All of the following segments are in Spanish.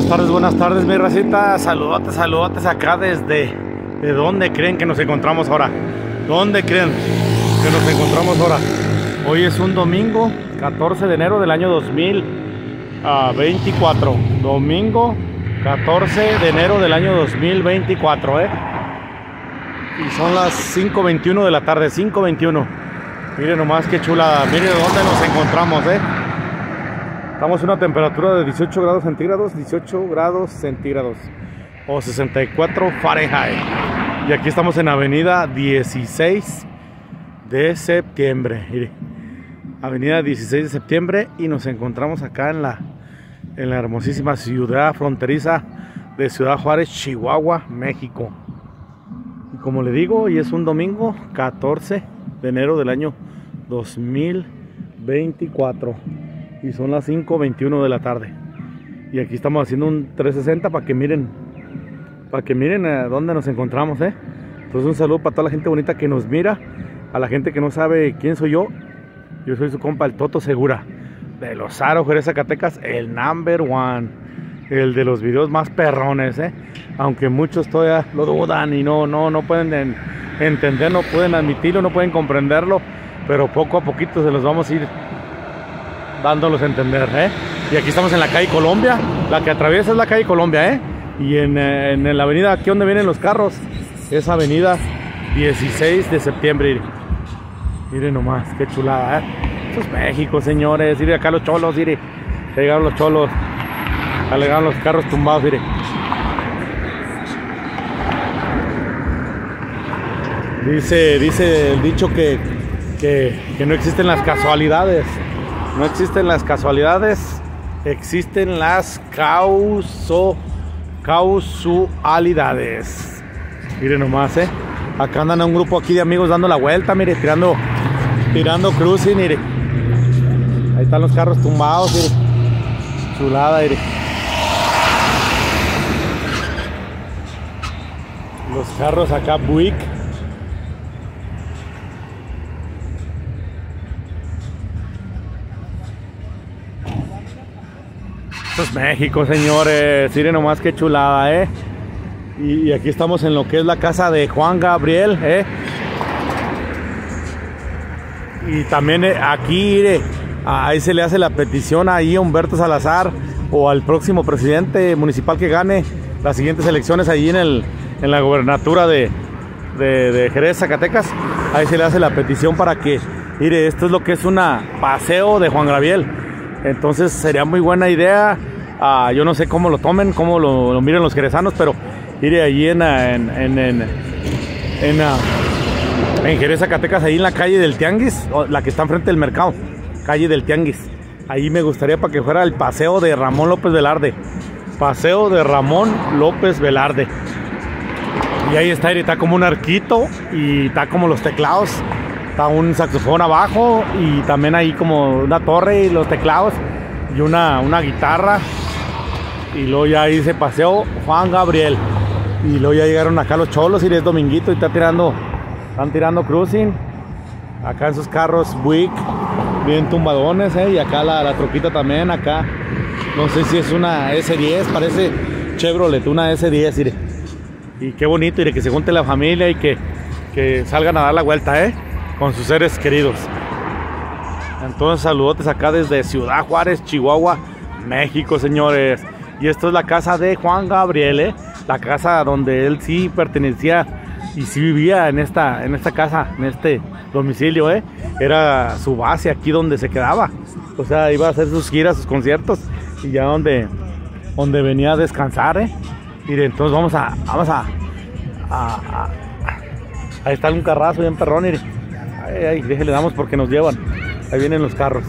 Buenas tardes, mi racita. Saludotes, saludotes acá desde... ¿De dónde creen que nos encontramos ahora? ¿Dónde creen que nos encontramos ahora? Hoy es un domingo, 14 de enero del año 2024. Domingo, 14 de enero del año 2024, Y son las 5:21 de la tarde, 5:21. Miren nomás qué chulada. Miren dónde nos encontramos, Estamos a una temperatura de 18 grados centígrados, 18 grados centígrados o 64 Fahrenheit. Y aquí estamos en avenida 16 de septiembre. Mire, avenida 16 de septiembre, y nos encontramos acá en la hermosísima ciudad fronteriza de Ciudad Juárez, Chihuahua, México. Y como le digo, hoy es un domingo 14 de enero del año 2024. Y son las 5:21 de la tarde. Y aquí estamos haciendo un 360 para que miren a dónde nos encontramos, Entonces un saludo para toda la gente bonita que nos mira. A la gente que no sabe quién soy yo. Yo soy su compa, el Toto Segura, de Los Aros, Jerez, Zacatecas, el number one. El de los videos más perrones, Aunque muchos todavía lo dudan y no pueden entender, no pueden admitirlo, no pueden comprenderlo. Pero poco a poquito se los vamos a ir dándolos a entender, Y aquí estamos en la calle Colombia. La que atraviesa es la calle Colombia, Y en la avenida, aquí donde vienen los carros, es avenida 16 de septiembre. Miren nomás, qué chulada, Esto es México, señores. Miren acá los cholos, miren. Llegaron los cholos. Llegaron los carros tumbados, miren. Dice el dicho que no existen las casualidades. No existen las casualidades, existen las causalidades. Miren nomás, Acá andan a un grupo aquí de amigos dando la vuelta, mire, tirando cruising, mire. Ahí están los carros tumbados, mire. Chulada, mire. Los carros acá, Buick. Esto es México, señores. Miren nomás qué chulada, Y aquí estamos en lo que es la casa de Juan Gabriel, Y también aquí, mire, ahí se le hace la petición ahí a Humberto Salazar o al próximo presidente municipal que gane las siguientes elecciones ahí en la gobernatura de Jerez, Zacatecas. Ahí se le hace la petición para que, mire, esto es lo que es una paseo de Juan Gabriel. Entonces sería muy buena idea. Yo no sé cómo lo tomen, cómo lo miren los jerezanos, pero mire, allí en Jerez, Zacatecas, ahí en la calle del Tianguis, la que está enfrente del mercado, calle del Tianguis. Ahí me gustaría para que fuera el paseo de Ramón López Velarde. Paseo de Ramón López Velarde. Y ahí está como un arquito y está como los teclados. Está un saxofón abajo y también ahí como una torre y los teclados y una guitarra. Y luego ya ahí dice Paseo Juan Gabriel. Y luego ya llegaron acá los cholos y es dominguito y están tirando cruising. Acá en sus carros Buick, bien tumbadones, Y acá la troquita también, acá. No sé si es una S10, parece Chevrolet, una S10, mire. Y qué bonito, mire, que se junte la familia y que salgan a dar la vuelta, con sus seres queridos. Entonces saludotes acá desde Ciudad Juárez, Chihuahua, México, señores. Y esto es la casa de Juan Gabriel, la casa donde él sí pertenecía y sí vivía en esta casa, en este domicilio, Era su base aquí donde se quedaba. O sea, iba a hacer sus giras, sus conciertos, y ya donde venía a descansar, Mire, entonces vamos a ahí está un carrazo bien perrón, mire. Ay, déjale damos porque nos llevan. Ahí vienen los carros.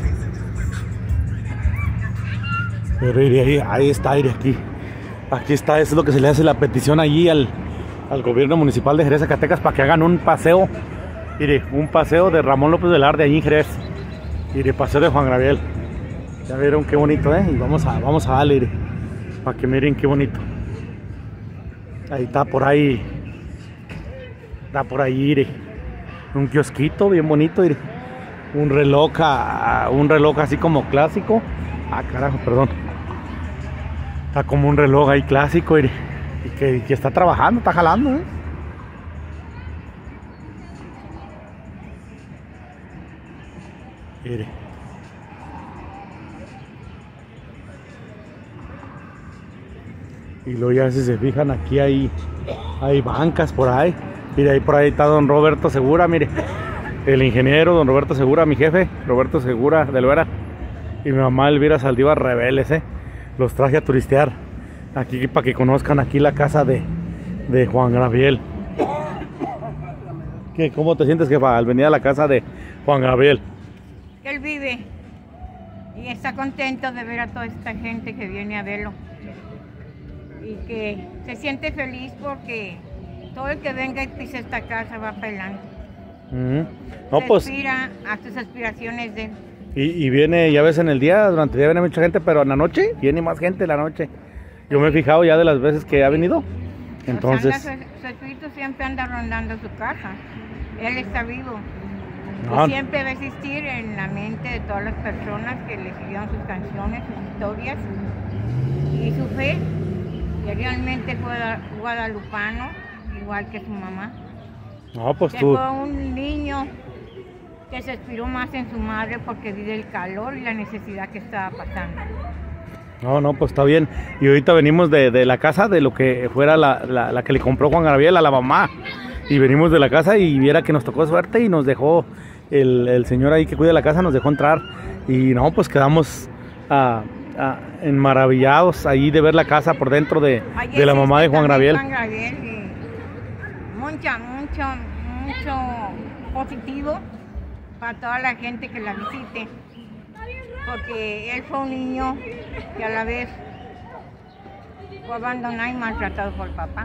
Pero ahí está, aquí está, eso es lo que se le hace la petición allí al gobierno municipal de Jerez, Zacatecas, para que hagan un paseo, mire, un paseo de Ramón López Velarde allí en Jerez, mire, paseo de Juan Gabriel. Ya vieron qué bonito, y vamos a darle, mire, para que miren qué bonito. Ahí está por ahí, mire, un kiosquito bien bonito, mire. Un reloj así como clásico. Carajo, perdón. Está como un reloj ahí clásico y que está trabajando, está jalando, ¿eh? Mire. Y luego ya si se fijan aquí hay bancas por ahí. Mire, ahí por ahí está don Roberto Segura, mire. El ingeniero don Roberto Segura, mi jefe, Roberto Segura de Elvera. Y mi mamá Elvira Saldívar Rebeles, los traje a turistear aquí para que conozcan aquí la casa de Juan Gabriel. ¿Qué? ¿Cómo te sientes, jefa, al venir a la casa de Juan Gabriel? Él vive y está contento de ver a toda esta gente que viene a verlo y que se siente feliz porque todo el que venga y pise esta casa va para adelante. No, pues, aspira a sus aspiraciones de él. Y viene, ya ves, en el día, durante el día viene mucha gente, pero en la noche viene más gente en la noche. Yo me he fijado ya de las veces que ha venido. Entonces, su espíritu siempre anda rondando su casa. Él está vivo. no, Y siempre va a existir en la mente de todas las personas que le siguieron sus canciones, sus historias y su fe. Que realmente fue guadalupano, igual que su mamá. no, pues Que tú. fue un niño que se inspiró más en su madre porque vive el calor y la necesidad que estaba pasando. No, pues está bien. Y ahorita venimos de la casa de lo que fuera la que le compró Juan Gabriel a la mamá. Y venimos de la casa y viera que nos tocó suerte y nos dejó el señor ahí que cuida la casa, nos dejó entrar. Y no, pues quedamos enmaravillados ahí de ver la casa por dentro de la mamá de Juan Gabriel. Juan Gabriel y mucho positivo para toda la gente que la visite. Porque él fue un niño que a la vez fue abandonado y maltratado por el papá.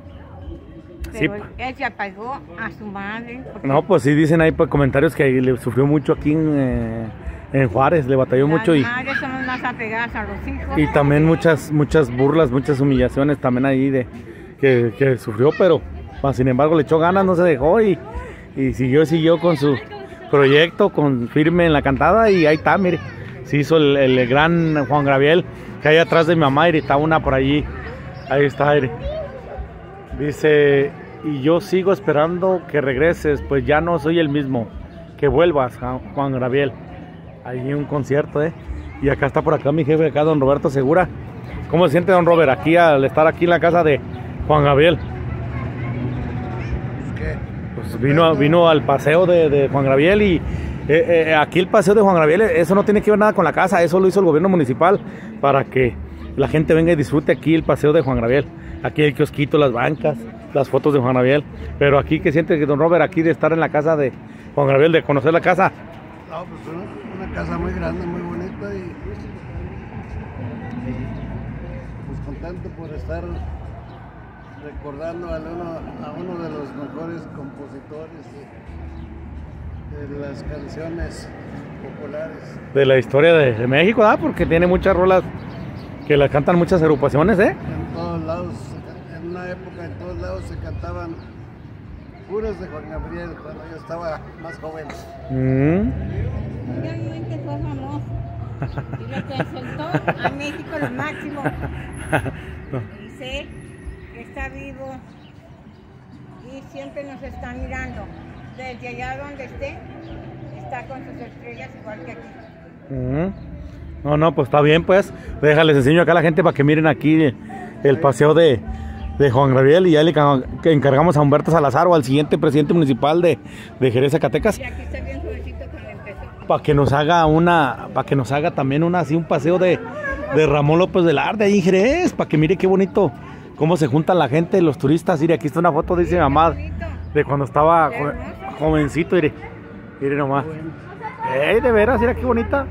Pero Sí. él se apegó a su madre. No, pues sí, dicen ahí pues, comentarios que le sufrió mucho aquí en Juárez, le batalló mucho. Las madres somos más apegadas a los hijos. Y también muchas burlas, muchas humillaciones también ahí que sufrió, pero sin embargo le echó ganas, no se dejó y siguió con su proyecto, con firme en la cantada y ahí está, mire. Se hizo el gran Juan Gabriel, que hay atrás de mi mamá, y está una por allí. Ahí está, mire. Dice, y yo sigo esperando que regreses, pues ya no soy el mismo. Que vuelvas, Juan Gabriel. Hay un concierto, Y acá está por acá mi jefe, acá don Roberto Segura. ¿Cómo se siente don Robert aquí al estar aquí en la casa de Juan Gabriel? Pues vino al paseo de Juan Gabriel y aquí el paseo de Juan Gabriel, eso no tiene que ver nada con la casa, eso lo hizo el gobierno municipal para que la gente venga y disfrute aquí el paseo de Juan Gabriel. Aquí el kiosquito, las bancas, las fotos de Juan Gabriel. Pero aquí, ¿qué siente don Robert aquí de estar en la casa de Juan Gabriel, de conocer la casa? No, pues una casa muy grande, muy bonita y pues contento por estar recordando a uno de los mejores compositores de las canciones populares. De la historia de México, ¿verdad? Porque tiene muchas rolas que las cantan muchas agrupaciones, En todos lados, en una época en todos lados se cantaban puras de Juan Gabriel cuando yo estaba más joven. Realmente fue famoso y representó a México lo máximo. Y sé que está vivo y siempre nos está mirando. Desde allá donde esté, está con sus estrellas igual que aquí. No, pues está bien, pues. Déjales enseño acá a la gente para que miren aquí el paseo de Juan Gabriel y ya le encargamos a Humberto Salazar o al siguiente presidente municipal de Jerez, Zacatecas. Y aquí está bien jovencito cuando empezó. Para que nos haga también así un paseo de Ramón López Velarde ahí en Jerez, para que mire qué bonito cómo se junta la gente, los turistas. Mire, aquí está una foto, dice mi mamá, de cuando estaba jovencito, mire nomás. De veras, mira qué bonita.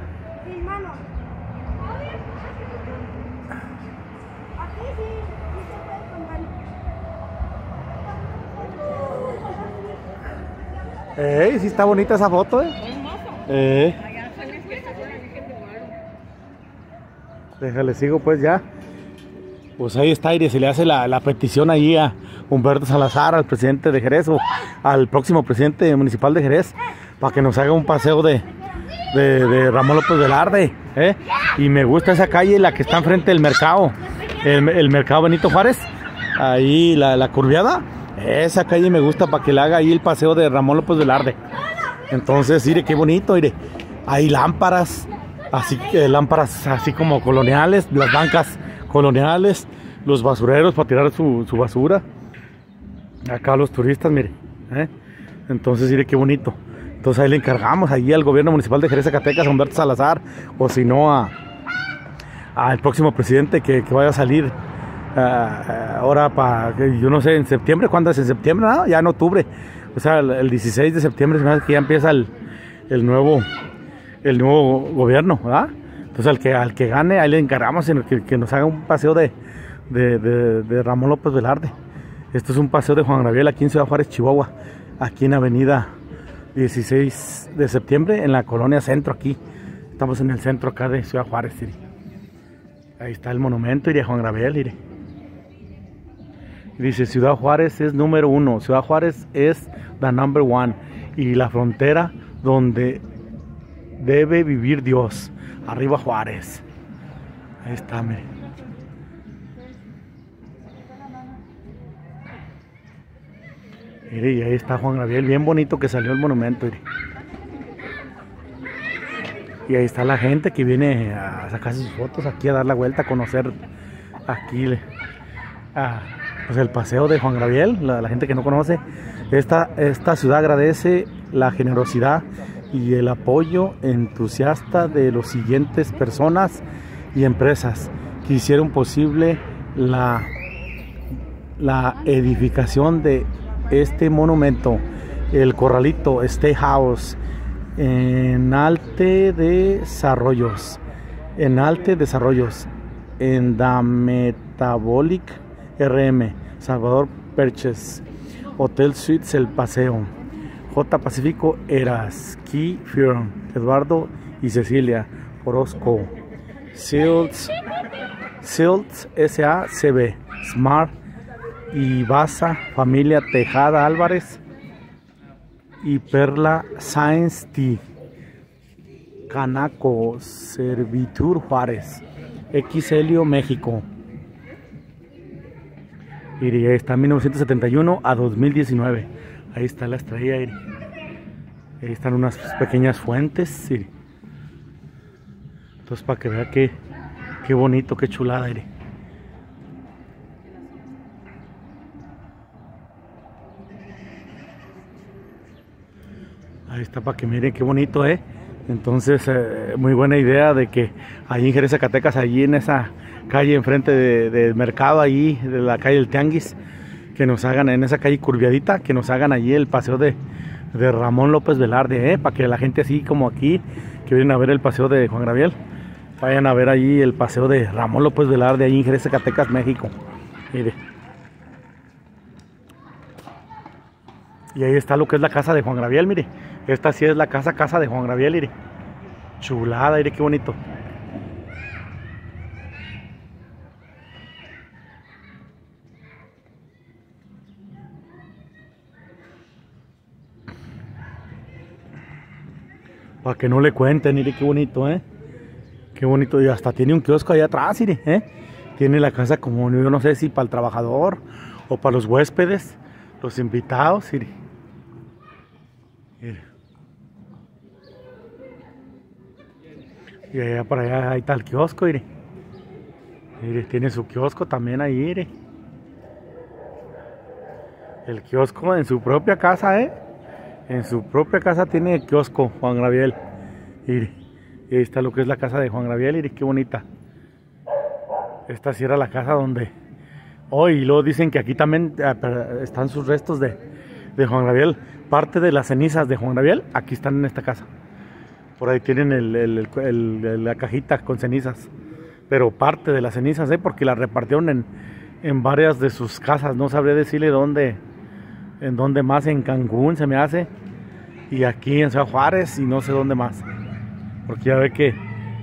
Sí está bonita esa foto, Allá sales que está con la Virgen de Guadalupe. Déjale, sigo pues ya. Pues ahí está, y se le hace la petición ahí a Humberto Salazar, al presidente de Jerez, o al próximo presidente municipal de Jerez, para que nos haga un paseo de Ramón López Velarde, Y me gusta esa calle, la que está enfrente del mercado. el mercado Benito Juárez, ahí la curviada, esa calle me gusta para que le haga ahí el paseo de Ramón López Velarde. Entonces, mire qué bonito, mire, hay lámparas, lámparas así como coloniales, las bancas coloniales, los basureros para tirar su basura. Acá los turistas, mire, entonces mire qué bonito. Entonces ahí le encargamos ahí al gobierno municipal de Jerez, Zacatecas, a Humberto Salazar, o si no al próximo presidente que vaya a salir ahora para, yo no sé, en septiembre. ¿Cuándo es? En septiembre, ¿no? Ya en octubre, o sea, el 16 de septiembre se me hace que ya empieza el nuevo gobierno, ¿verdad? Entonces al que gane, ahí le encargamos que nos haga un paseo de Ramón López Velarde. Esto es un paseo de Juan Gabriel aquí en Ciudad Juárez, Chihuahua, aquí en avenida 16 de septiembre, en la colonia Centro. Aquí estamos en el centro acá de Ciudad Juárez, ¿sí? Ahí está el monumento, de Juan Gabriel, ¿sí? Dice: Ciudad Juárez es número 1, Ciudad Juárez es the number 1, y la frontera donde debe vivir Dios. Arriba Juárez. Ahí está, mire. Mire, y ahí está Juan Gabriel, bien bonito que salió el monumento, mire. Y ahí está la gente que viene a sacarse sus fotos aquí, a dar la vuelta, a conocer aquí pues el paseo de Juan Gabriel. La gente que no conoce esta ciudad agradece la generosidad y el apoyo entusiasta de los siguientes personas y empresas que hicieron posible la edificación de este monumento: el Corralito Steakhouse, en Alte Desarrollos, en The Metabolic RM, Salvador Perches, Hotel Suites El Paseo, J Pacífico Eras, Key Firm, Eduardo y Cecilia Orozco, Silts SACB, Smart y Baza, Familia Tejada Álvarez y Perla Science Tea, Canaco Servitur Juárez, Xhelio México. Y ahí está 1971 a 2019. Ahí está la estrella. Ahí están unas pequeñas fuentes. Sí. Entonces, para que vea qué bonito, qué chulada. Ahí está, para que miren qué bonito, Entonces, muy buena idea de que ahí en Jerez, Zacatecas, allí en esa calle enfrente del mercado, allí de la calle del Tianguis, que nos hagan en esa calle curviadita, que nos hagan allí el paseo de Ramón López Velarde, para que la gente así como aquí, que vienen a ver el paseo de Juan Gabriel, vayan a ver allí el paseo de Ramón López Velarde, allí en Jerez, Zacatecas, México. Mire. Y ahí está lo que es la casa de Juan Gabriel, mire. Esta sí es la casa de Juan Gabriel, mire. Chulada, mire qué bonito. Para que no le cuenten, mire qué bonito, Qué bonito. Y hasta tiene un kiosco allá atrás, mire, Tiene la casa como, yo no sé si para el trabajador o para los huéspedes, los invitados, mire. Y allá para allá ahí está el kiosco, mire. Mire, tiene su kiosco también ahí, mire. El kiosco en su propia casa, En su propia casa tiene el kiosco Juan Gabriel. Mire. Y ahí está lo que es la casa de Juan Gabriel, mire, qué bonita. Esta sí era la casa donde... y luego dicen que aquí también están sus restos de Juan Gabriel. Parte de las cenizas de Juan Gabriel, aquí están en esta casa. Por ahí tienen la cajita con cenizas. Pero parte de las cenizas, porque las repartieron en varias de sus casas. No sabré decirle dónde, en dónde más, en Cancún se me hace. Y aquí en Ciudad Juárez y no sé dónde más. Porque ya ve que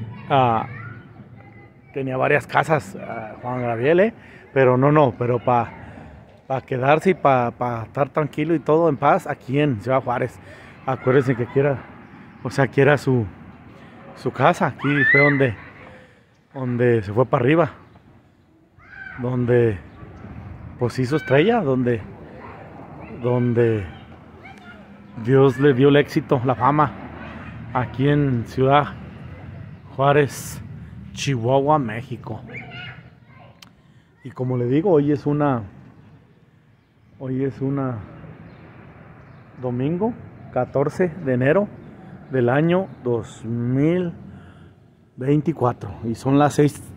tenía varias casas Juan Gabriel, pero pero para quedarse y para estar tranquilo y todo en paz aquí en Ciudad Juárez. Acuérdense que quiera su casa. Aquí fue donde se fue para arriba. donde pues hizo estrella, donde Dios le dio el éxito, la fama, aquí en Ciudad Juárez, Chihuahua, México. Y como le digo, hoy es una domingo 14 de enero del año 2024 y son las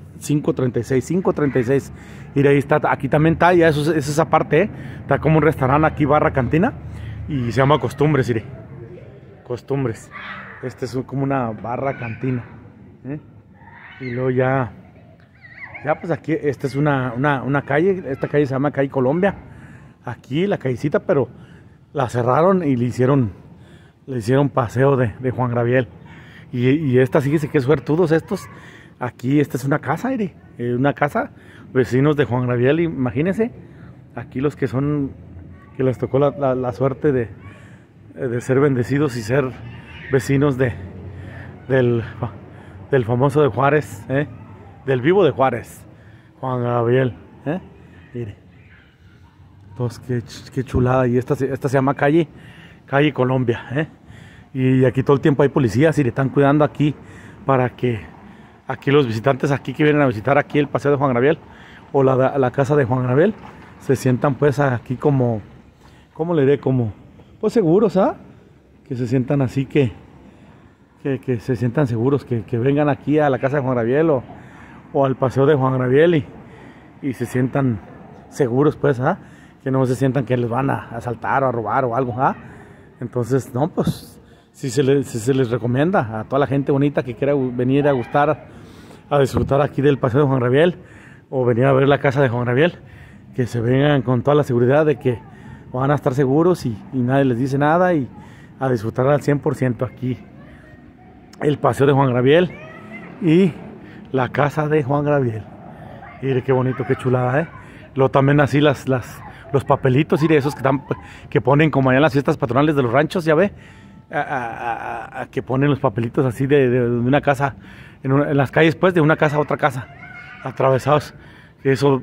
5:36. Y ahí está, aquí también está, ya eso es esa parte, está como un restaurante aquí, barra cantina, y se llama Costumbres, iré. Costumbres. Este es como una barra cantina, ¿eh? Y luego ya pues aquí, esta es una calle, esta calle se llama Calle Colombia, aquí la callecita, pero la cerraron y le hicieron paseo de Juan Gabriel. Y esta, fíjese qué suertudos estos. Aquí, esta es una casa, una casa, vecinos de Juan Gabriel, imagínense. Aquí los que les tocó la suerte de ser bendecidos y ser vecinos del famoso de Juárez, del vivo de Juárez, Juan Gabriel, mire. Entonces, qué chulada. Y esta se llama Calle Colombia, y aquí todo el tiempo hay policías y le están cuidando aquí para que aquí los visitantes aquí que vienen a visitar aquí el paseo de Juan Gabriel o la casa de Juan Gabriel se sientan pues aquí como, ¿cómo le diré? Como pues seguros, que se sientan así, que se sientan seguros, que vengan aquí a la casa de Juan Gabriel o al paseo de Juan Gabriel y se sientan seguros pues, que no se sientan que les van a asaltar o a robar o algo, Entonces, no, pues si se les recomienda a toda la gente bonita que quiera venir a disfrutar aquí del paseo de Juan Gabriel o venir a ver la casa de Juan Gabriel, que se vengan con toda la seguridad de que van a estar seguros y nadie les dice nada, y a disfrutar al 100% aquí el paseo de Juan Gabriel y la casa de Juan Gabriel. Mire qué bonito, qué chulada, Luego también así los papelitos, y de esos que ponen como allá en las fiestas patronales de los ranchos, ya ve, que ponen los papelitos así de una casa, en las calles pues, de una casa a otra casa, atravesados. Eso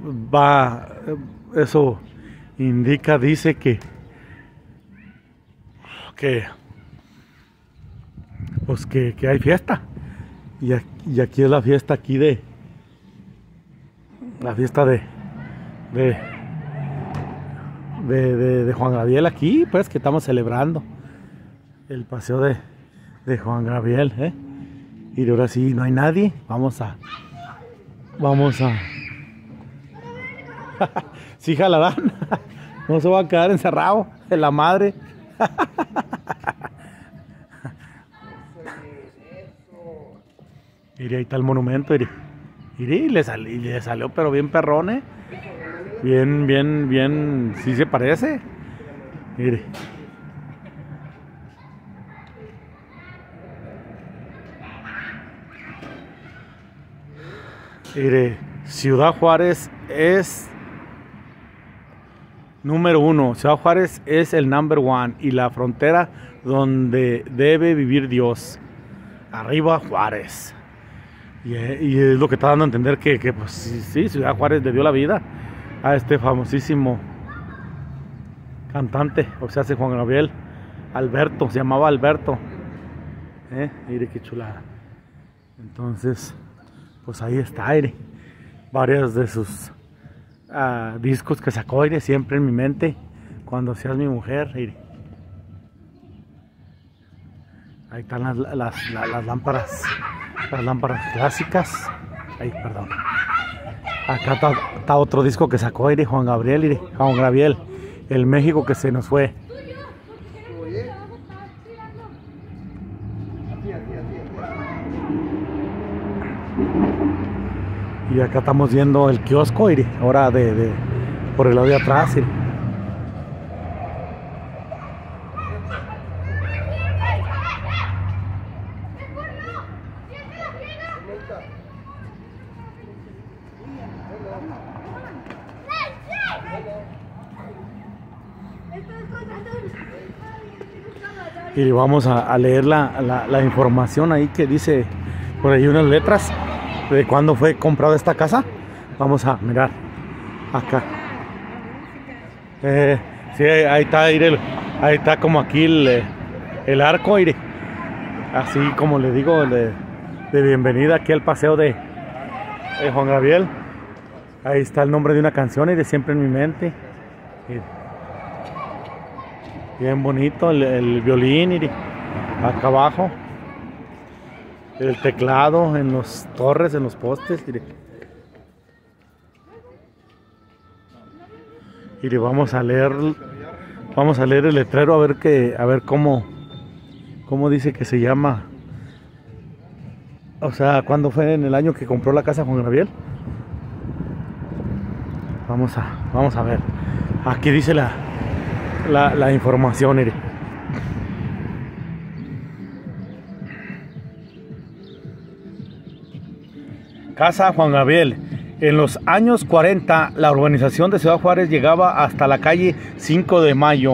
indica, dice que hay fiesta, y aquí es la fiesta aquí de Juan Gabriel, aquí pues que estamos celebrando el paseo de Juan Gabriel, y ahora sí no hay nadie, vamos a sí jalarán, no se va a quedar encerrado en la madre. Mire, ahí está el monumento, mire, le salió pero bien perrón, bien, sí se parece, mire. Mire, Ciudad Juárez es número 1, Ciudad Juárez es el number 1 y la frontera donde debe vivir Dios. Arriba Juárez. Y es lo que está dando a entender que pues sí, Ciudad Juárez le dio la vida a este famosísimo cantante, o sea, hace Juan Gabriel, Alberto, se llamaba Alberto. Mire qué chulada. Entonces, pues ahí está, varios de sus discos que sacó, siempre en mi mente, Cuando seas mi mujer, ahí están las lámparas clásicas. Ay, perdón. Acá está otro disco que sacó, Juan Gabriel, el México que se nos fue. Y acá estamos viendo el kiosco, ahora por el lado de atrás. Y vamos a leer la información ahí que dice por ahí unas letras de cuándo fue comprada esta casa. Vamos a mirar. Acá. Sí, ahí está, ahí está como aquí el arco, mire. Así como le digo, de bienvenida aquí al paseo de Juan Gabriel. Ahí está el nombre de una canción y de siempre en mi mente. Bien bonito el violín, mire. Acá abajo. El teclado en los torres, en los postes, mire. Y vamos a leer el letrero a ver cómo dice que se llama. O sea, ¿cuándo fue en el año que compró la casa Juan Gabriel? Vamos a ver. Aquí dice la información, mire. Casa Juan Gabriel. En los años 40, la urbanización de Ciudad Juárez llegaba hasta la calle 5 de Mayo,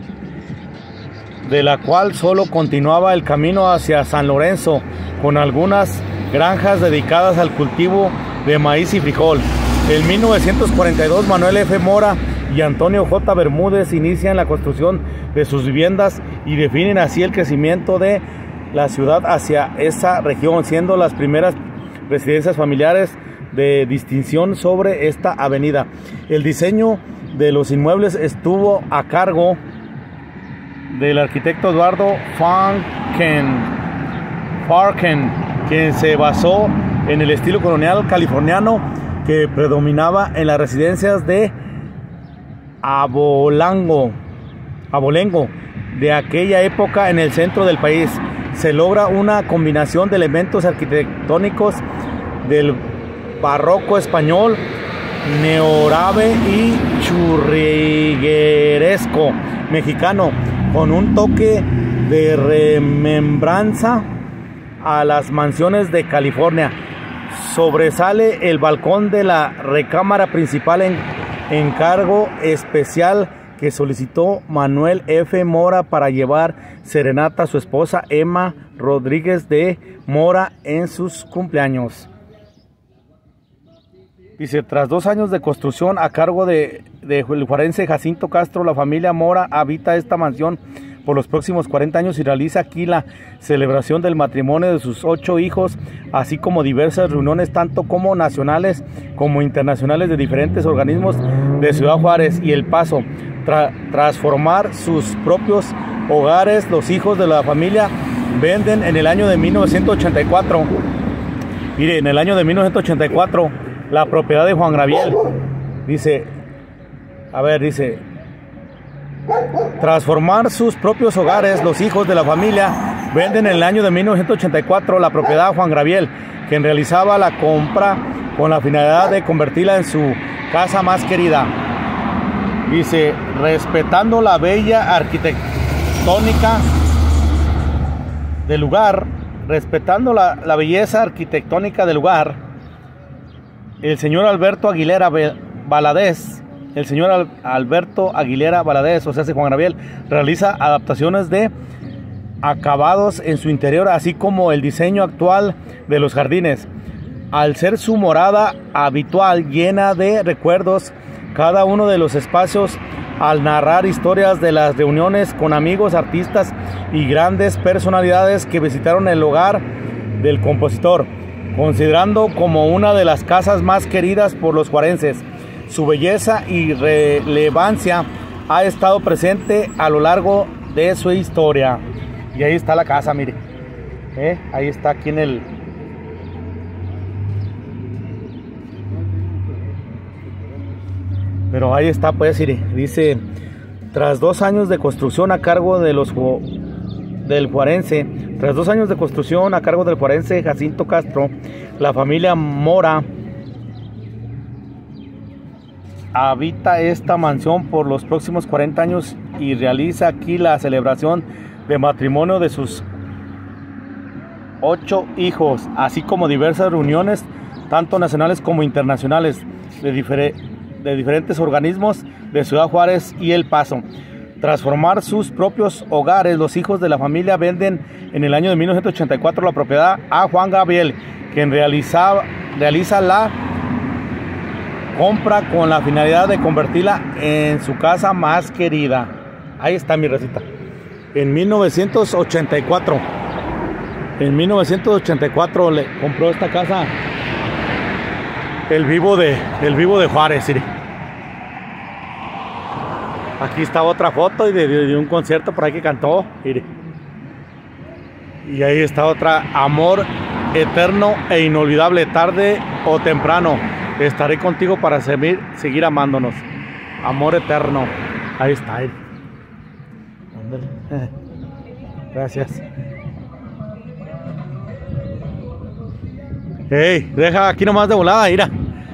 de la cual solo continuaba el camino hacia San Lorenzo, con algunas granjas dedicadas al cultivo de maíz y frijol. En 1942, Manuel F. Mora y Antonio J. Bermúdez inician la construcción de sus viviendas y definen así el crecimiento de la ciudad hacia esa región, siendo las primeras residencias familiares de distinción sobre esta avenida. El diseño de los inmuebles estuvo a cargo del arquitecto Eduardo Farken, que se basó en el estilo colonial californiano que predominaba en las residencias de Abolengo de aquella época en el centro del país. Se logra una combinación de elementos arquitectónicos del barroco español, neoárabe y churrigueresco mexicano, con un toque de remembranza a las mansiones de California. Sobresale el balcón de la recámara principal en encargo especial que solicitó Manuel F. Mora para llevar serenata a su esposa Emma Rodríguez de Mora en sus cumpleaños. Dice, tras 2 años de construcción a cargo de el juarense Jacinto Castro, la familia Mora habita esta mansión por los próximos 40 años y realiza aquí la celebración del matrimonio de sus 8 hijos, así como diversas reuniones tanto como nacionales como internacionales de diferentes organismos de Ciudad Juárez y El Paso. Tras formar sus propios hogares, los hijos de la familia venden en el año de 1984. Mire, en el año de 1984 la propiedad de Juan Gabriel, dice, tras formar sus propios hogares, los hijos de la familia venden en el año de 1984 la propiedad de Juan Gabriel, quien realizaba la compra con la finalidad de convertirla en su casa más querida. Dice, respetando la bella arquitectónica del lugar, respetando la belleza arquitectónica del lugar, el señor Alberto Aguilera Valadez, o sea, Juan Gabriel, realiza adaptaciones de acabados en su interior, así como el diseño actual de los jardines. Al ser su morada habitual llena de recuerdos, cada uno de los espacios, al narrar historias de las reuniones con amigos, artistas y grandes personalidades que visitaron el hogar del compositor, considerando como una de las casas más queridas por los juarenses. Su belleza y relevancia ha estado presente a lo largo de su historia. Y ahí está la casa, mire. Ahí está aquí en el... Pero ahí está, pues, mire. Dice, tras 2 años de construcción a cargo de del juarense, Jacinto Castro, la familia Mora habita esta mansión por los próximos 40 años y realiza aquí la celebración de matrimonio de sus 8 hijos, así como diversas reuniones, tanto nacionales como internacionales, de diferentes organismos de Ciudad Juárez y El Paso. Tras formar sus propios hogares, los hijos de la familia venden en el año de 1984 la propiedad a Juan Gabriel, quien realiza la compra con la finalidad de convertirla en su casa más querida. Ahí está mi receta. En 1984. En 1984 le compró esta casa el vivo de Juárez. ¿Sí? Aquí está otra foto de un concierto por ahí que cantó. ¿Sí? Y ahí está otra. Amor eterno e inolvidable, tarde o temprano estaré contigo para seguir amándonos. Amor eterno. Ahí está. Gracias. Hey, deja aquí nomás de volada, mira.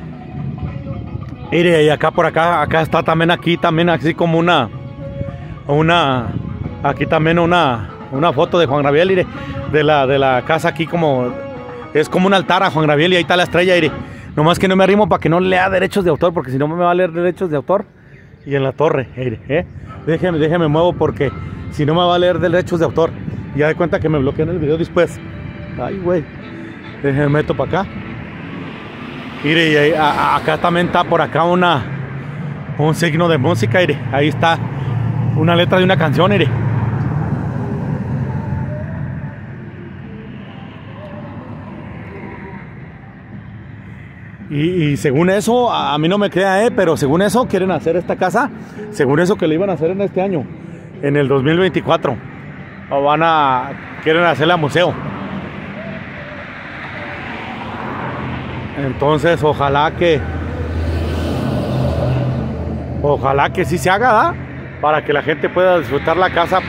Mire, y acá por acá está también así como una aquí también una foto de Juan Gabriel, mire, de la casa aquí como es como un altar a Juan Gabriel y ahí está la estrella, mire. Nomás que no me arrimo para que no lea derechos de autor, porque si no me va a leer derechos de autor. Y en la torre, mire, déjeme muevo porque si no me va a leer derechos de autor. Ya de cuenta que me bloquean el video después. Ay, güey. Déjeme meto para acá. Mire, y ahí, acá también está por acá un signo de música, mire. Ahí está una letra de una canción, mire. Y según eso, a mí no me crea, pero según eso quieren hacer esta casa, según eso que le iban a hacer en este año, en el 2024. O quieren hacerla museo. Entonces, ojalá que sí se haga, ¿da? Para que la gente pueda disfrutar la casa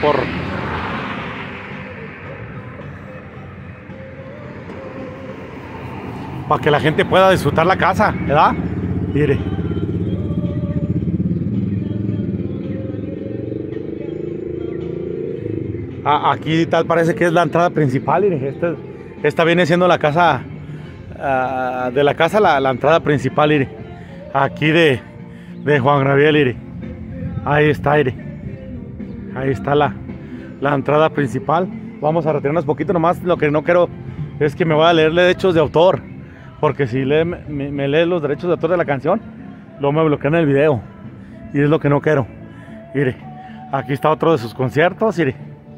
para que la gente pueda disfrutar la casa, ¿verdad? Mire. Aquí tal parece que es la entrada principal, mire. Esta viene siendo la casa de la casa, la entrada principal, mire. Aquí de Juan Gabriel, mire. Ahí está, mire. Ahí está la entrada principal. Vamos a retirarnos poquito nomás. Lo que no quiero es que me vaya a leer derechos de autor. Porque si me lee los derechos de autor de la canción, luego me bloquean el video. Y es lo que no quiero. Mire, aquí está otro de sus conciertos, mire.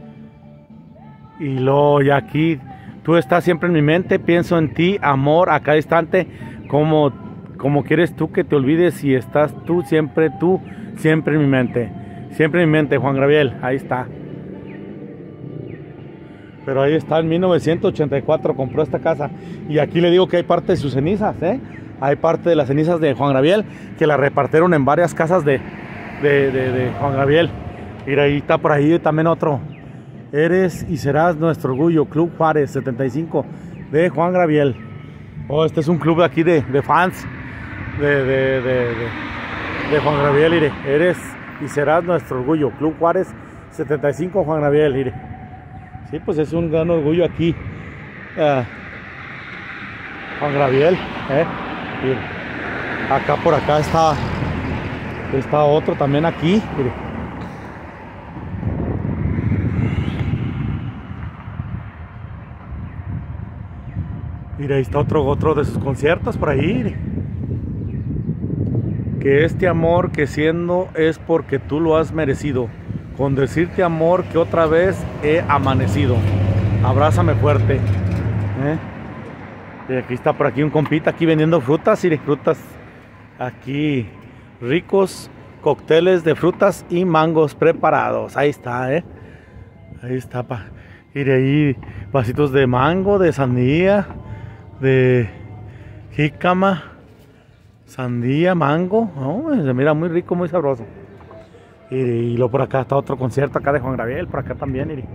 Y luego ya aquí, tú estás siempre en mi mente, pienso en ti, amor, a cada instante, como quieres tú que te olvides y estás tú siempre en mi mente. Siempre en mi mente, Juan Gabriel, ahí está. Pero ahí está, en 1984 compró esta casa. Y aquí le digo que hay parte de sus cenizas, Hay parte de las cenizas de Juan Gabriel que la repartieron en varias casas de Juan Gabriel. Y ahí está por ahí también otro. Eres y serás nuestro orgullo, Club Juárez 75 de Juan Gabriel. Oh, este es un club de aquí de fans de Juan Gabriel, mire. Eres y serás nuestro orgullo, Club Juárez 75 Juan Gabriel, mire. Sí, pues es un gran orgullo aquí, Juan Gabriel, mire. Acá por acá está otro también aquí, mire. Mira, ahí está otro de sus conciertos por ahí, mire. Que este amor que siendo es porque tú lo has merecido. Con decirte amor que otra vez he amanecido. Abrázame fuerte. Y aquí está por aquí un compita aquí vendiendo frutas, y frutas aquí ricos cócteles de frutas y mangos preparados. Ahí está, Ahí está, y de ahí vasitos de mango, de sandía, de jícama, sandía, mango. Se mira muy rico, muy sabroso. Y luego por acá está otro concierto acá de Juan Gabriel, por acá también.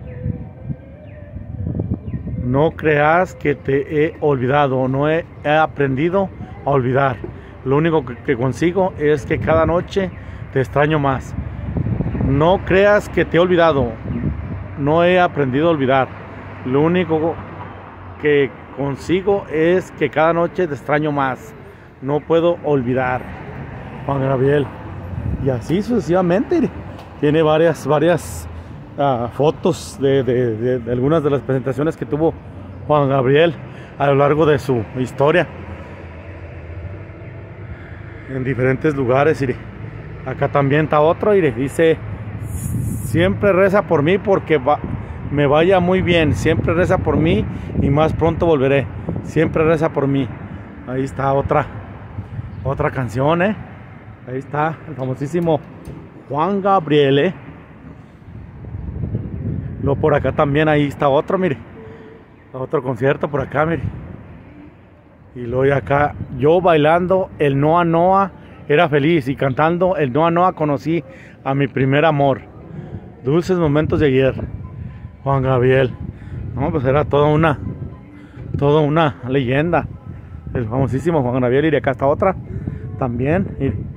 No creas que te he olvidado, no he aprendido a olvidar. Lo único que consigo es que cada noche te extraño más. No creas que te he olvidado, no he aprendido a olvidar. Lo único que consigo es que cada noche te extraño más. No puedo olvidar. Juan Gabriel. Y así sucesivamente. Tiene varias fotos de algunas de las presentaciones que tuvo Juan Gabriel a lo largo de su historia. en diferentes lugares, mire. Acá también está otro, mire, dice, siempre reza por mí porque me vaya muy bien, siempre reza por mí y más pronto volveré, siempre reza por mí. Ahí está otra canción, ahí está el famosísimo Juan Gabriel, Luego por acá también, ahí está otro, mire, otro concierto por acá, mire. Y luego acá, yo bailando el Noa Noa era feliz, y cantando el Noa Noa conocí a mi primer amor. Dulces momentos de ayer. Juan Gabriel. No, pues era toda una leyenda. El famosísimo Juan Gabriel. Y de acá está otra también.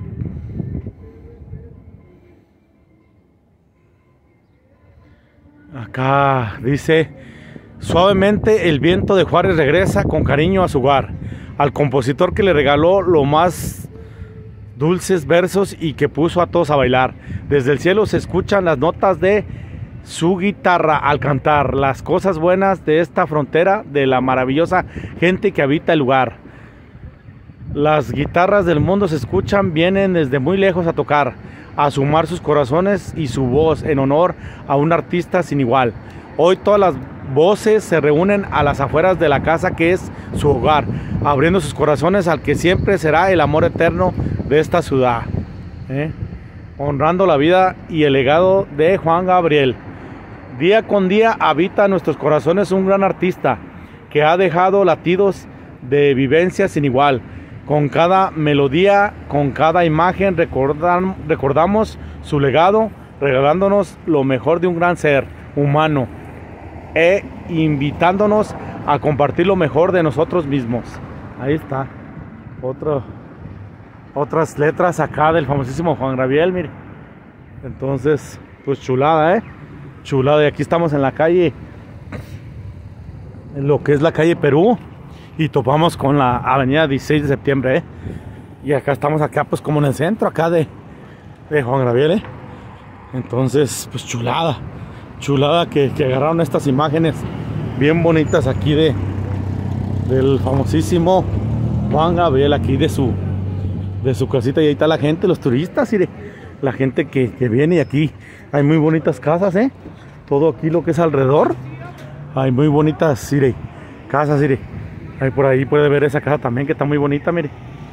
Acá dice, suavemente el viento de Juárez regresa con cariño a su hogar, al compositor que le regaló lo más dulces versos y que puso a todos a bailar. Desde el cielo se escuchan las notas de su guitarra al cantar las cosas buenas de esta frontera, de la maravillosa gente que habita el lugar. Las guitarras del mundo se escuchan, vienen desde muy lejos a tocar, a sumar sus corazones y su voz en honor a un artista sin igual. Hoy todas las voces se reúnen a las afueras de la casa que es su hogar, abriendo sus corazones al que siempre será el amor eterno de esta ciudad, honrando la vida y el legado de Juan Gabriel. Día con día habita en nuestros corazones un gran artista que ha dejado latidos de vivencia sin igual. Con cada melodía, con cada imagen recordamos su legado, regalándonos lo mejor de un gran ser humano e invitándonos a compartir lo mejor de nosotros mismos. Ahí está otras letras acá del famosísimo Juan Gabriel, mire. Entonces, pues chulada, chulada. Y aquí estamos en la calle, en lo que es la calle Perú, y topamos con la avenida 16 de septiembre, y acá estamos acá pues como en el centro acá de Juan Gabriel, Entonces, pues chulada que agarraron estas imágenes bien bonitas aquí del famosísimo Juan Gabriel, aquí de su casita. Y ahí está la gente, los turistas, mire, la gente que viene. Y aquí hay muy bonitas casas, todo aquí lo que es alrededor hay muy bonitas, mire, casas, mire. Ahí por ahí puede ver esa casa también que está muy bonita, mire.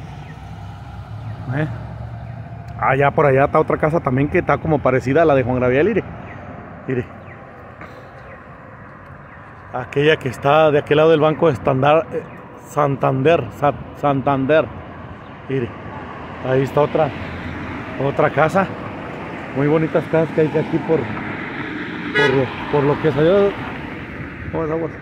Allá por allá está otra casa también que está como parecida a la de Juan Gabriel, mire. Aquella que está de aquel lado del banco de Santander. Mire, ahí está otra casa. Muy bonitas casas que hay aquí por lo que salió. Aguas.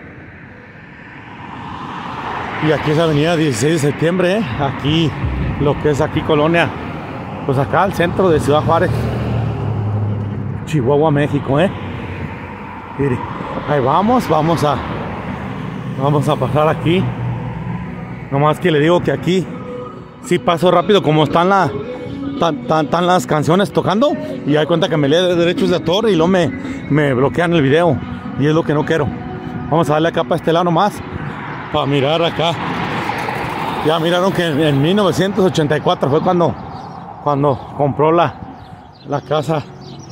Y aquí es avenida 16 de septiembre, aquí lo que es aquí Colonia, pues acá al centro de Ciudad Juárez, Chihuahua, México, Mire, ahí vamos a pasar aquí. Nomás que le digo que aquí sí paso rápido, como están las canciones tocando, y hay cuenta que me lee de derechos de autor y luego me bloquean el video, y es lo que no quiero. Vamos a darle acá para este lado nomás, para mirar acá. Ya miraron que en 1984 fue cuando compró la casa,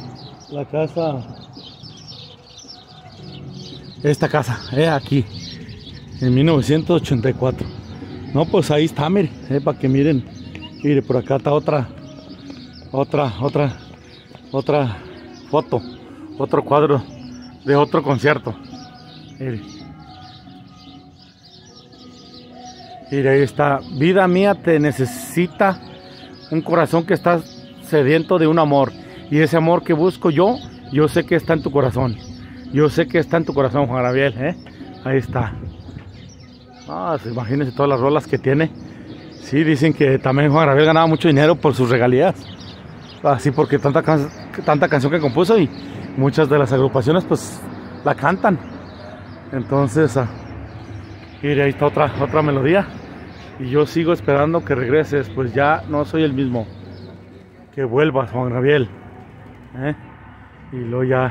esta casa, aquí, en 1984. No, pues ahí está, mire, para que miren. Mire, por acá está otra foto, otro cuadro de otro concierto. Mire, ahí está. Vida mía, te necesita un corazón que está sediento de un amor. Y ese amor que busco yo sé que está en tu corazón. Yo sé que está en tu corazón, Juan Gabriel, Ahí está. Imagínense todas las rolas que tiene. Sí, dicen que también Juan Gabriel ganaba mucho dinero por sus regalías. Así porque tanta canción que compuso, y muchas de las agrupaciones pues la cantan. Entonces, mire, ahí está otra melodía. Y yo sigo esperando que regreses, pues ya no soy el mismo. Que vuelvas, Juan Gabriel. Y luego ya.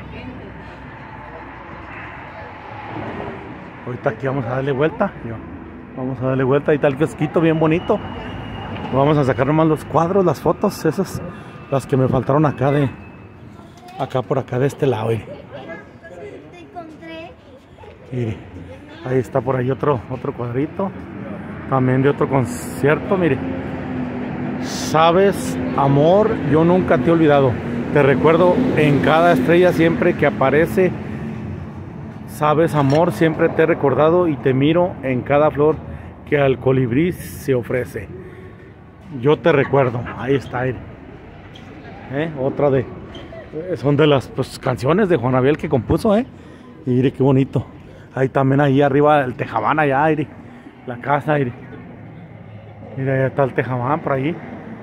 Ahorita aquí vamos a darle vuelta. Vamos a darle vuelta. Ahí está el kiosquito bien bonito. Vamos a sacar nomás los cuadros, las fotos, esas, las que me faltaron acá de, por acá de este lado. Te encontré. Y ahí está por ahí otro cuadrito, también de otro concierto, mire. Sabes, amor, yo nunca te he olvidado. Te recuerdo en cada estrella siempre que aparece. Sabes, amor, siempre te he recordado y te miro en cada flor que al colibrí se ofrece. Yo te recuerdo. Ahí está. Otra de... son de las canciones de Juan Gabriel que compuso, Y mire qué bonito. Ahí también, ahí arriba el tejabán allá, la casa, mira, allá está el tejabán por ahí.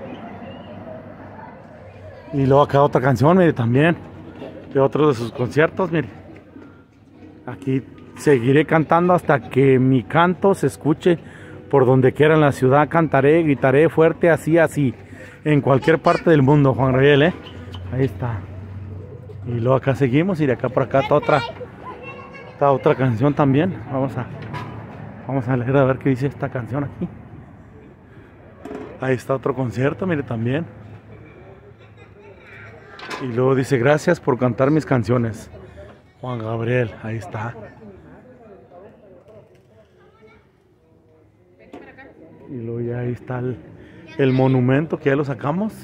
Y luego acá otra canción, mire, también de otro de sus conciertos, mire. Aquí seguiré cantando hasta que mi canto se escuche por donde quiera en la ciudad. Cantaré, gritaré fuerte, así, así, en cualquier parte del mundo, Juan Gabriel, Ahí está. Y luego acá seguimos y de acá por acá está otra canción también. Vamos a leer a ver qué dice esta canción aquí. Ahí está otro concierto, mire, también. Y luego dice, gracias por cantar mis canciones, Juan Gabriel. Ahí está. Y luego ya ahí está el monumento que ya lo sacamos.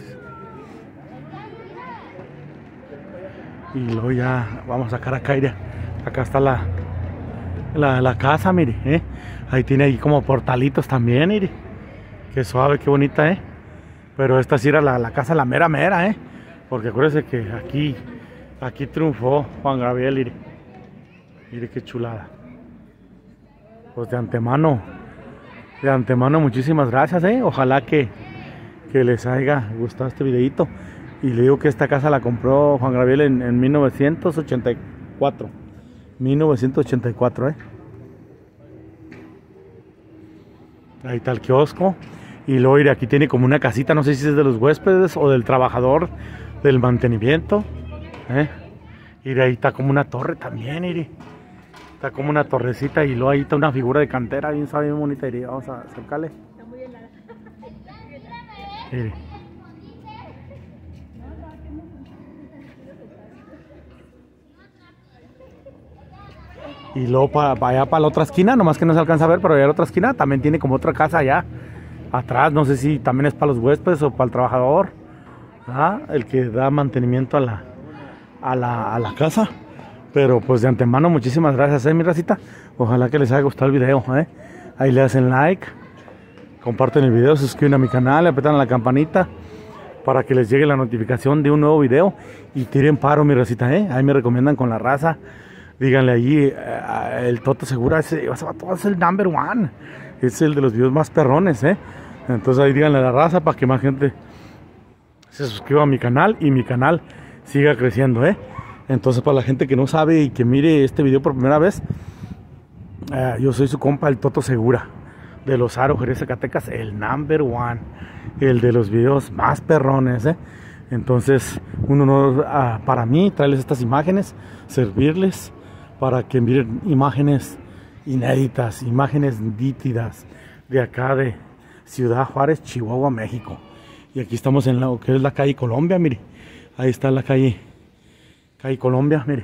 Y luego ya vamos a sacar acá, acá está la casa, mire, Ahí tiene ahí como portalitos también, mire. Qué suave, qué bonita, Pero esta sí era la casa, la mera, Porque acuérdense que aquí triunfó Juan Gabriel, mire qué chulada. Pues de antemano muchísimas gracias, Ojalá que les haya gustado este videito. Y le digo que esta casa la compró Juan Gabriel en 1984. 1984, Ahí está el kiosco. Y luego aquí tiene como una casita, no sé si es de los huéspedes o del trabajador del mantenimiento. Y de ahí está como una torre también, Está como una torrecita y luego ahí está una figura de cantera bien suave, bien bonita. Vamos a acercarle. Está muy helada. Y luego para allá, para la otra esquina, nomás que no se alcanza a ver, pero allá la otra esquina también tiene como otra casa allá atrás. No sé si también es para los huéspedes o para el trabajador, el que da mantenimiento a la casa. Pero pues de antemano muchísimas gracias, mi racita. Ojalá que les haya gustado el video, Ahí le hacen like, comparten el video, se suscriben a mi canal, le apretan la campanita para que les llegue la notificación de un nuevo video. Y tiren paro, mi racita, Ahí me recomiendan con la raza. Díganle allí, el Toto Segura, ese es el number one. Es el de los videos más perrones, Entonces ahí díganle a la raza para que más gente se suscriba a mi canal y mi canal siga creciendo, Entonces para la gente que no sabe y que mire este video por primera vez, yo soy su compa, el Toto Segura, de Los Aros, Jerez, Zacatecas, el number one, el de los videos más perrones, Entonces un honor para mí traerles estas imágenes, servirles para que miren imágenes inéditas, imágenes nítidas de acá de Ciudad Juárez, Chihuahua, México. Y aquí estamos en lo que es la calle Colombia, mire. Ahí está la calle Colombia, mire.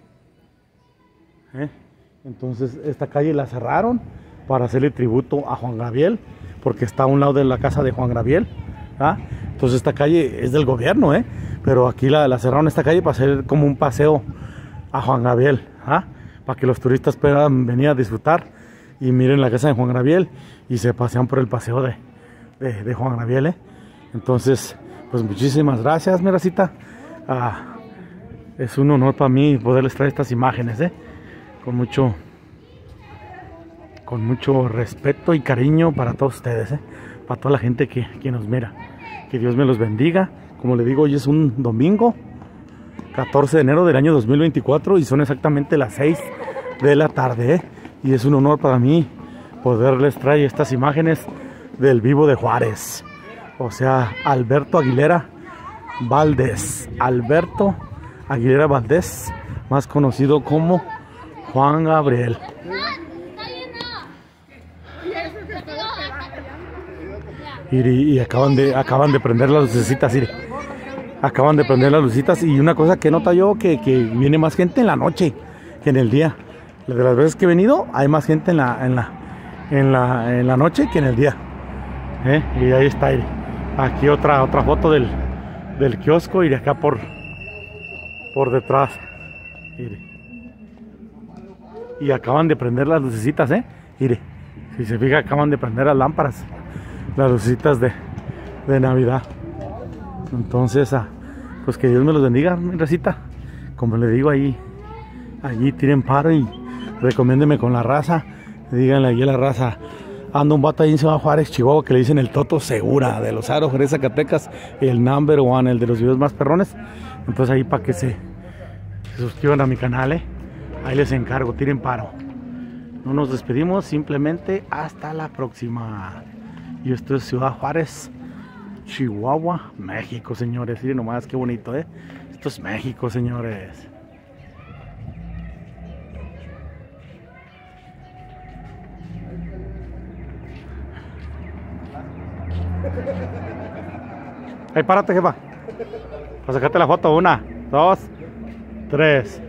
Entonces esta calle la cerraron para hacerle tributo a Juan Gabriel, porque está a un lado de la casa de Juan Gabriel. Entonces esta calle es del gobierno, pero aquí la cerraron esta calle para hacer como un paseo a Juan Gabriel, para que los turistas puedan venir a disfrutar y miren la casa de Juan Gabriel y se pasean por el paseo de Juan Gabriel. Entonces pues muchísimas gracias, mi racita. Es un honor para mí poderles traer estas imágenes, con mucho respeto y cariño para todos ustedes, para toda la gente que nos mira. Que Dios me los bendiga. Como le digo, hoy es un domingo 14 de enero del año 2024 y son exactamente las 6 de la tarde, y es un honor para mí poderles traer estas imágenes del vivo de Juárez, o sea, Alberto Aguilera Valdés, más conocido como Juan Gabriel. Y acaban de prender las lucecitas, mire. Acaban de prender las lucecitas. Y una cosa que nota yo, que viene más gente en la noche que en el día. De las veces que he venido, hay más gente en la noche que en el día. Y ahí está, mire. Aquí otra foto del kiosco y de acá por detrás. Mire. Y acaban de prender las lucecitas, mire. Si se fija, acaban de prender las lámparas. Las lucecitas de Navidad. Entonces, pues que Dios me los bendiga, mi recita. Como le digo, allí tiren paro y recomiéndeme con la raza. Díganle allí a la raza. Anda un vato ahí en Ciudad Juárez, Chihuahua, que le dicen el Toto Segura, de los Aros, Jerez, Zacatecas, el number one, el de los videos más perrones. Entonces ahí para que se suscriban a mi canal, ahí les encargo, tiren paro. No nos despedimos, simplemente hasta la próxima. Y esto es Ciudad Juárez, Chihuahua, México, señores. Miren nomás qué bonito, Esto es México, señores. Ahí párate, jefa. Pues sacate la foto. 1, 2, 3.